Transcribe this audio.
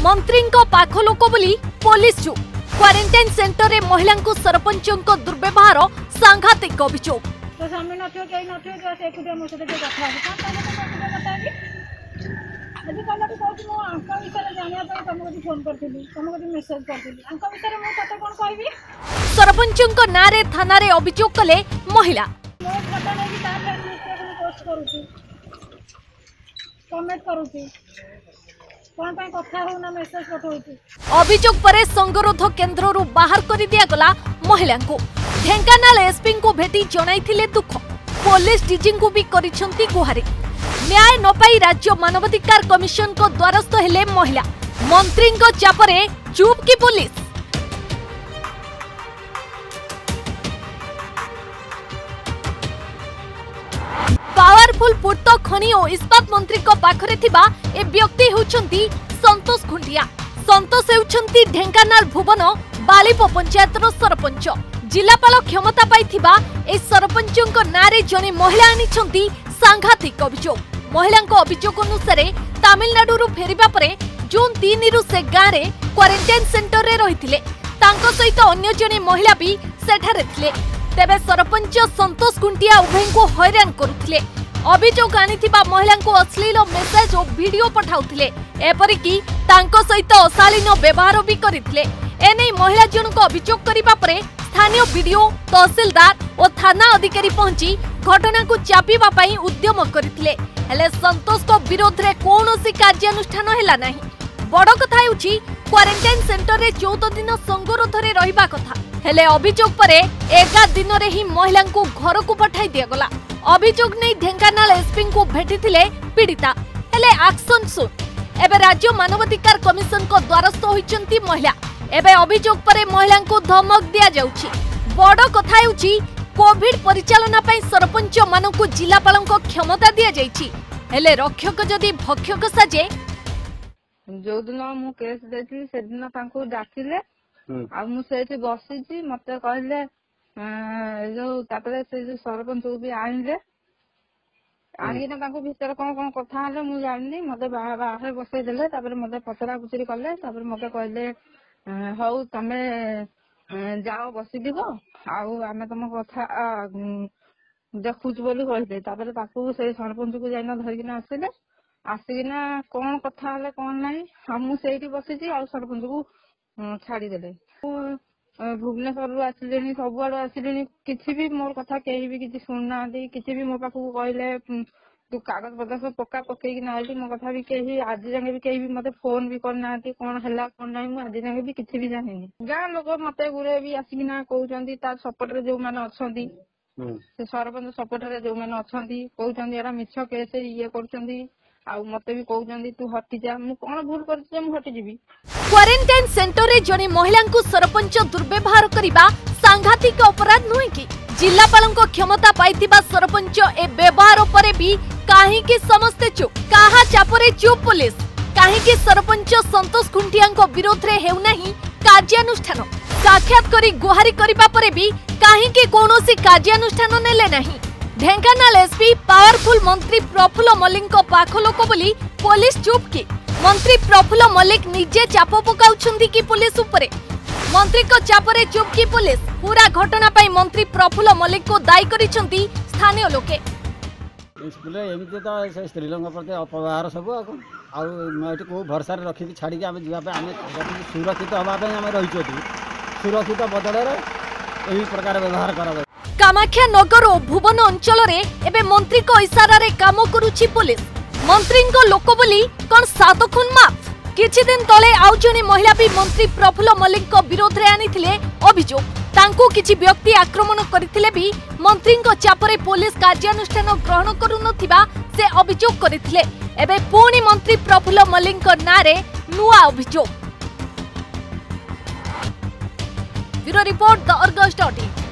मंत्री पाख लोक बोली पुलिस चुप। क्वारंटाइन सेंटर रे महिला को सरपंच दुर्व्यवहार सांघातिक अभियोग। सरपंच ना रे थाना रे अभियोग कले महिला। अभियोग पर संगरोध केन्द्र रु बाहर कर दिया गला महिला को। ढेंकानाल एसपी को भेटी जणाइथिले दुख। पुलिस डीजी को भी करिसंती गुहारी। न्याय न पाई राज्य मानवाधिकार कमिशन को द्वारस्थ हेले महिला। मंत्री चापरे चुप की पुलिस। पावरफुल पूर्त खनि और इस्पात मंत्री को पाखरे थिबा ए व्यक्ति होचंती संतोष खुंडिया। संतोष हेउचंती ढेंकानाल भुवन बालिपो पंचायतर सरपंच। जिलापाल क्षमता पाइथिबा ए सरपंचक नारे जने महिला आनिछंती सांघातिक अभियोग। महिलांको अभियोग अनुसार तमिलनाडु फेरिबा परे जून 3 रु से गाँव रे क्वारंटाइन सेंटर रे रहिथिले। तांको सहित अन्य जने महिला भी सेठारे थिले। तेबे सरपंच संतोष कुंटिया उभय को हैरान करुथिले। अभियोग आनिथिबा महिला को अश्लील मेसेज और वीडियो पठाउथिले। एपरिकी तांको सहित अशालीन व्यवहार भी करिथिले। एनै महिला जनक अभियोग करिबा परे स्थानीय वीडियो तहसीलदार और थाना अधिकारी पहुंची घटना को चापिबा पई उद्यम करिथिले। हेले संतोष को विरोध रे कोनोसी कार्यानुष्ठान हैला नाही। बड़ कथा हेउची क्वारंटाइन सेंटर रे 14 दिन संगरोध रे रहिबा कथा। हेले अभियोग परे 11 दिन रे ही महिला को घर को पठाई दिया गला। अभियोग नै ढेंकानाल एसपी को भेटिथिले पीड़िता। हेले एक्शन सुन एबे राज्य मानवाधिकार कमिशन को द्वारस्थ होइचंती महिला। एबे अभियोग परे महिला को धमक दिया जाउची। बड़ कथा हेउची कोविड परिचालना पई सरपंच मानकु जिलापालक क्षमता दिया जाइची। हेले रक्षक जदि भक्षक साजे। जो दिन मु केस देथि से दिन तांको डाकिले आ मु सेठी बसिची मते कहले जो तापरे से जो सरपंच भी आइले आनिना तांको भीतर कोन कथा हले मु जाननी। मते बाहर बसै देले तापरे मते पचरा पुचरी करले। तापरे मते कहले हौ तमे जाओ बसी दिबो आउ आमे तुम कथा देखुच बोली कहले। तापरे ताकू से सरपंच को जाइना धरिकिना आसिले। आसिकिना कौन कथा हले कौन नाही हम सेठी बसिची आ सरपंच को छाड़ी देले। भुवनेश्वर रु आसिलेनी सबुआड़ आसिलेनी किछि भी मोर कथा केही भी किछि सुनना दी किछि भी मो पाखु कहले तू कागज पत्र सब पक्का पकेई ना आली मो कथा भी केही आज जांगे भी केही भी मते फोन भी करना दी कोन हला कोन नाही मु आज जांगे भी किछि भी जानिनी। गां लोक मते गुरे भी आसिकिना कहउचंती ता सपोर्ट रे जो माने अछंती से सरपंच सपोर्ट रे जो माने अछंती कहउचंती एरा मिछ केस ये करचंती आ मते भी कहउचंती तू हटि जा। मु कोन भूल करछि मु हटि जिबी। क्वारंटाइन सेंटर रे जने महिला को सरपंच दुर्व्यवहार करिबा सांघातिक अपराध नुहे कि। जिलापालक क्षमता पाइथिबा सरपंच ए व्यवहार परे भी काहे कि समस्ते चुप। काहा चापरे चुप पुलिस। काहे कि सरपंच संतोष खुंटिया विरोध रे हेउ नाही कार्यानुष्ठान। साक्षात करी गुहारी करिबा परे भी काहे कि कोनोसी कार्यानुष्ठान नेले नाही। ढेंकानाल एसपी पावरफुल मंत्री प्रफुल्ल मल्लिक पाख लोक बोली पुलिस चुप की। मंत्री प्रफुल्ल मल्लिक निजे चाप पकाउछंती कि पुलिस उपरे। मंत्री को चापरे चुप की पुलिस। पूरा घटना पाई मंत्री प्रफुल्ल मल्लिक को दायी करिसंती स्थानीय लोके। स्कूल एमती तो से स्त्रीलोक प्रति अपव्यवहार सब आठ को भरसा रखिकी छाड़ी आम जावाई आम सुरक्षित हाँपाई आम रही सुरक्षित बदल यही प्रकार व्यवहार करा। कामाख्या नगर और भुवन अंचल रे एबे मंत्री को इशारा रे काम करुछि पुलिस। मंत्री को लोक बोली कौन 7 खून माफ। किछि दिन तले आउ जने महिला भी मंत्री प्रफुल्ल मल्लिक को विरोध रे आनिथिले अभियोग। तांको किछि व्यक्ति आक्रमण करथिले भी मंत्री को चापरे पुलिस कार्यानुष्ठान ग्रहण करू नथिबा से अभियोग करथिले। एबे पुणी मंत्री प्रफुल्ल मल्लिक नारे नुआ अभियोग। Bureau report the अर्गस.in।